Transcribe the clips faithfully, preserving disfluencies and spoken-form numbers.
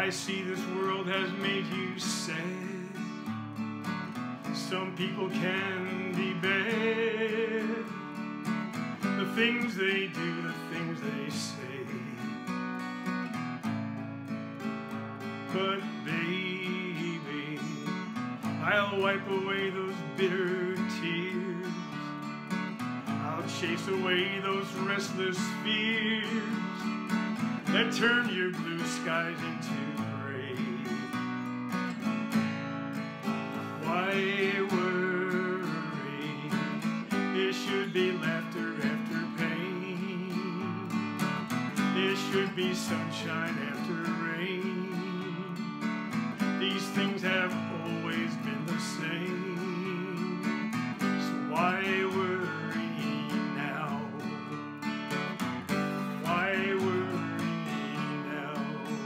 I see this world has made you sad. Some people can be bad. The things they do, the things they say. But baby, I'll wipe away those bitter tears. I'll chase away those restless fears that turn your blue skies into gray. Why worry? There should be laughter after pain. There should be sunshine after rain. These things have always been the same. So why worry now? Why worry now?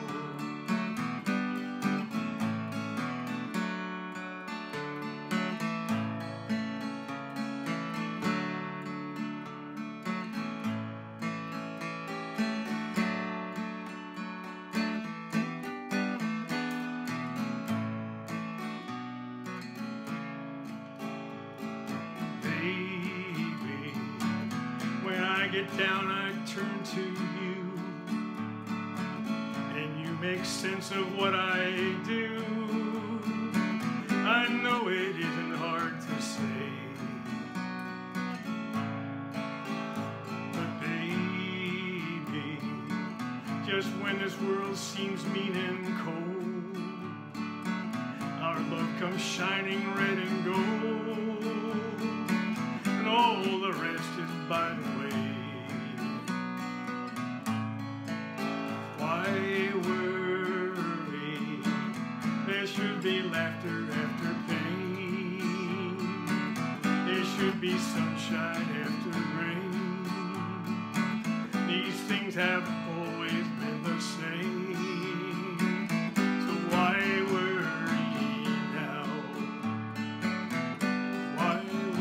Baby, when I get down, I turn to you, and you make sense of what I do. I know it isn't hard to say, but baby, just when this world seems mean and cold, our love comes shining red and gold. All the rest is by the way. Why worry? There should be laughter after pain. There should be sunshine after rain. These things have always been the same. So why worry now? Why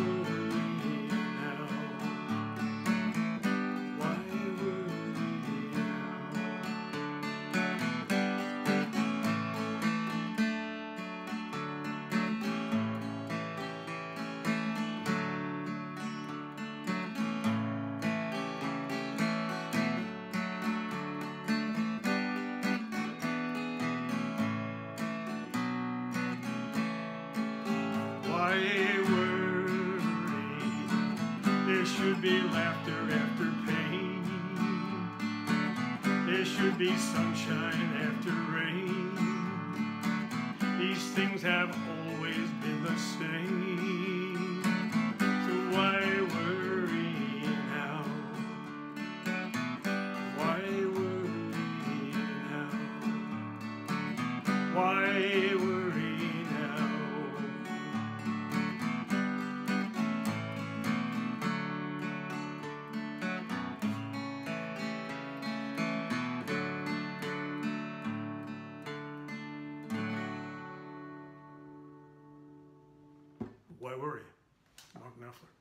Why worry? There should be laughter after pain. There should be sunshine after rain. These things have always been the same. So why worry now? Why worry now? Why worry now? Why worry? Mark Knopfler.